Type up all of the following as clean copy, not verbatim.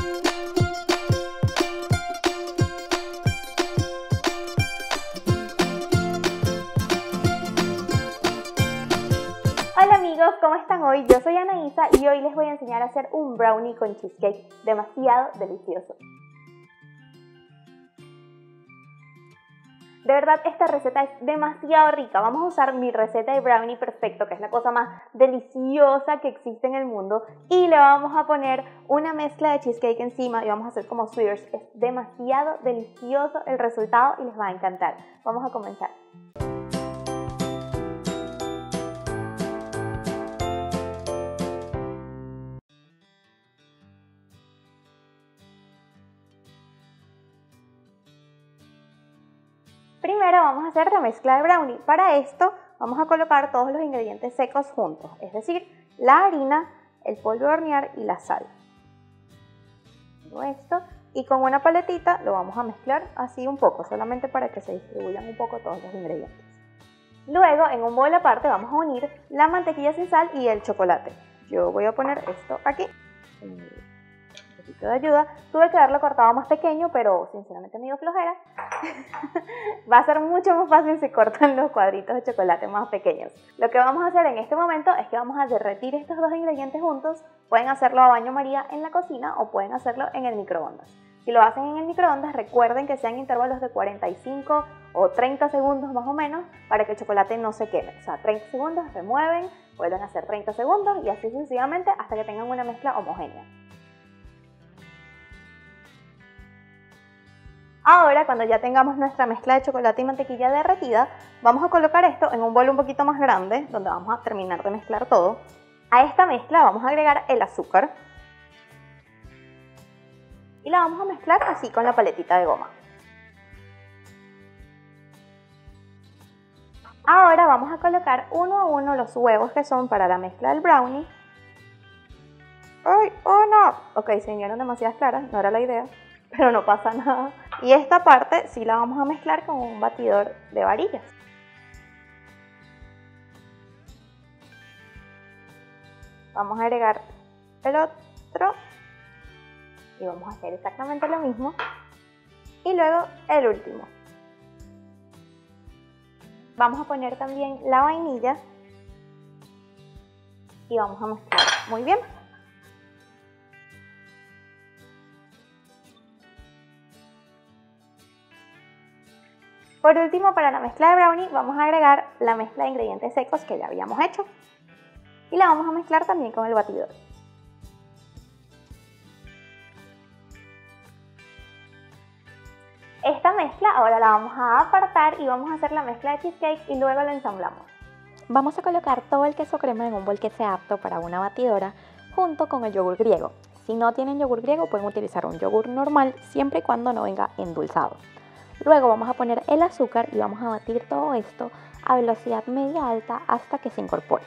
Hola amigos, ¿cómo están hoy? Yo soy Anaísa y hoy les voy a enseñar a hacer un brownie con cheesecake demasiado delicioso. De verdad, esta receta es demasiado rica. Vamos a usar mi receta de brownie perfecto, que es la cosa más deliciosa que existe en el mundo, y le vamos a poner una mezcla de cheesecake encima y vamos a hacer como swirls. Es demasiado delicioso el resultado y les va a encantar. Vamos a comenzar. Primero vamos a hacer la mezcla de brownie. Para esto vamos a colocar todos los ingredientes secos juntos, es decir, la harina, el polvo de hornear y la sal. Todo esto, y con una paletita lo vamos a mezclar así un poco, solamente para que se distribuyan un poco todos los ingredientes. Luego, en un bol aparte vamos a unir la mantequilla sin sal y el chocolate. Yo voy a poner esto aquí. De ayuda, tuve que haberlo cortado más pequeño, pero sinceramente me dio flojera. Va a ser mucho más fácil si cortan los cuadritos de chocolate más pequeños. Lo que vamos a hacer en este momento es que vamos a derretir estos dos ingredientes juntos. Pueden hacerlo a baño María en la cocina o pueden hacerlo en el microondas. Si lo hacen en el microondas, recuerden que sean intervalos de 45 o 30 segundos más o menos para que el chocolate no se queme. O sea, 30 segundos, remueven, vuelven a hacer 30 segundos y así sucesivamente hasta que tengan una mezcla homogénea. Ahora, cuando ya tengamos nuestra mezcla de chocolate y mantequilla derretida, vamos a colocar esto en un bol un poquito más grande, donde vamos a terminar de mezclar todo. A esta mezcla vamos a agregar el azúcar y la vamos a mezclar así con la paletita de goma. Ahora vamos a colocar uno a uno los huevos que son para la mezcla del brownie. ¡Ay! ¡Oh no! Ok, se vinieron demasiadas claras, no era la idea, pero no pasa nada. Y esta parte sí la vamos a mezclar con un batidor de varillas. Vamos a agregar el otro y vamos a hacer exactamente lo mismo. Y luego el último. Vamos a poner también la vainilla y vamos a mezclar muy bien. Por último, para la mezcla de brownie vamos a agregar la mezcla de ingredientes secos que ya habíamos hecho y la vamos a mezclar también con el batidor. Esta mezcla ahora la vamos a apartar y vamos a hacer la mezcla de cheesecake y luego la ensamblamos. Vamos a colocar todo el queso crema en un bol que sea apto para una batidora junto con el yogur griego. Si no tienen yogur griego pueden utilizar un yogur normal siempre y cuando no venga endulzado. Luego vamos a poner el azúcar y vamos a batir todo esto a velocidad media alta hasta que se incorpore.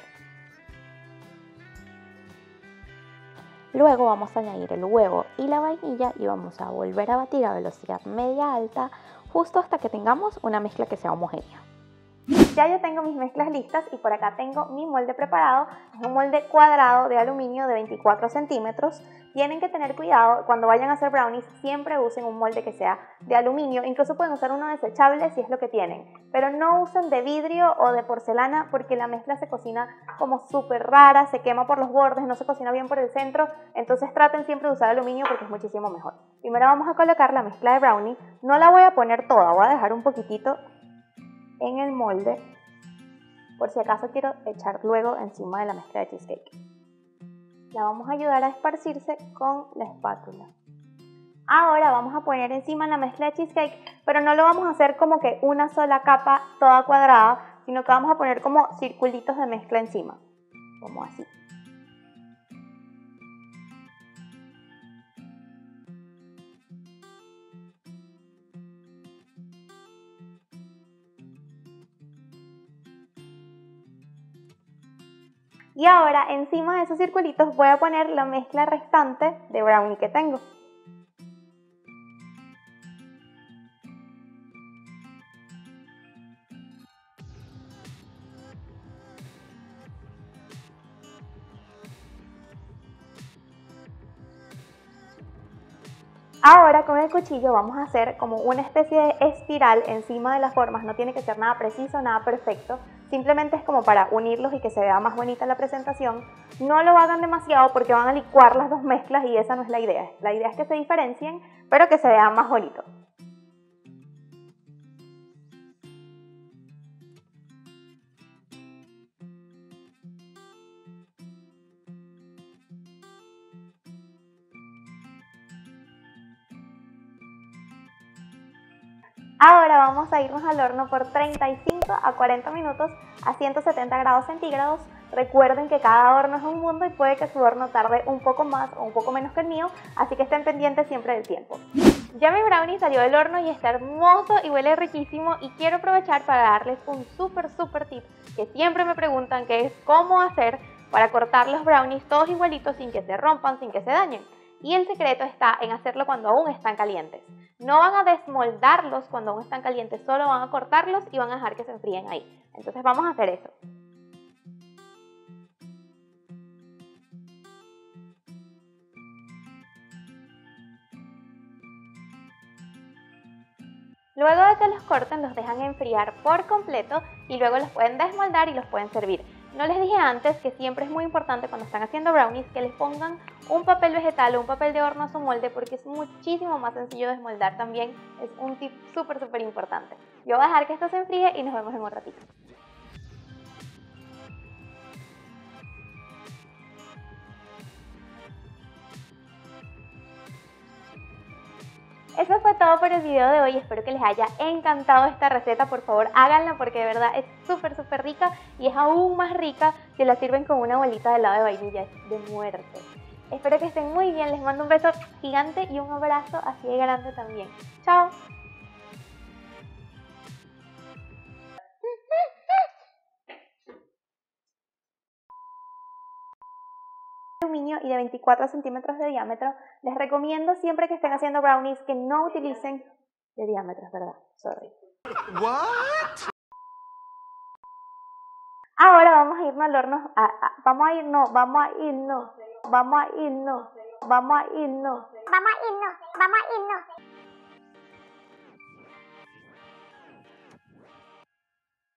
Luego vamos a añadir el huevo y la vainilla y vamos a volver a batir a velocidad media alta justo hasta que tengamos una mezcla que sea homogénea. Ya yo tengo mis mezclas listas y por acá tengo mi molde preparado. Es un molde cuadrado de aluminio de 24 centímetros. Tienen que tener cuidado cuando vayan a hacer brownies, siempre usen un molde que sea de aluminio. Incluso pueden usar uno desechable si es lo que tienen. Pero no usen de vidrio o de porcelana porque la mezcla se cocina como súper rara, se quema por los bordes, no se cocina bien por el centro. Entonces traten siempre de usar aluminio porque es muchísimo mejor. Primero vamos a colocar la mezcla de brownie. No la voy a poner toda, voy a dejar un poquitito en el molde por si acaso quiero echar luego encima de la mezcla de cheesecake. La vamos a ayudar a esparcirse con la espátula. Ahora vamos a poner encima la mezcla de cheesecake, pero no lo vamos a hacer como que una sola capa toda cuadrada, sino que vamos a poner como circulitos de mezcla encima, como así. Y ahora encima de esos circulitos voy a poner la mezcla restante de brownie que tengo. Ahora con el cuchillo vamos a hacer como una especie de espiral encima de las formas, no tiene que ser nada preciso, nada perfecto, simplemente es como para unirlos y que se vea más bonita la presentación. No lo hagan demasiado porque van a licuar las dos mezclas y esa no es la idea es que se diferencien pero que se vean más bonitos. Ahora vamos a irnos al horno por 35 a 40 minutos a 170 grados centígrados. Recuerden que cada horno es un mundo y puede que su horno tarde un poco más o un poco menos que el mío, así que estén pendientes siempre del tiempo. Ya mi brownie salió del horno y está hermoso y huele riquísimo, y quiero aprovechar para darles un súper tip que siempre me preguntan, que es cómo hacer para cortar los brownies todos igualitos sin que se rompan, sin que se dañen. Y el secreto está en hacerlo cuando aún están calientes. No van a desmoldarlos cuando aún están calientes, solo van a cortarlos y van a dejar que se enfríen ahí. Entonces vamos a hacer eso. Luego de que los corten, los dejan enfriar por completo y luego los pueden desmoldar y los pueden servir. No les dije antes que siempre es muy importante cuando están haciendo brownies que les pongan un papel vegetal o un papel de horno a su molde, porque es muchísimo más sencillo de desmoldar también. Es un tip súper importante. Yo voy a dejar que esto se enfríe y nos vemos en un ratito. Eso fue todo por el video de hoy, espero que les haya encantado esta receta. Por favor háganla porque de verdad es súper rica, y es aún más rica si la sirven con una bolita de helado de vainilla, es de muerte. Espero que estén muy bien, les mando un beso gigante y un abrazo así de grande también. ¡Chao! Aluminio y de 24 centímetros de diámetro. Les recomiendo siempre que estén haciendo brownies que no utilicen de diámetros, ¿verdad? Sorry. What? Ahora vamos a irnos al horno. Vamos a irnos.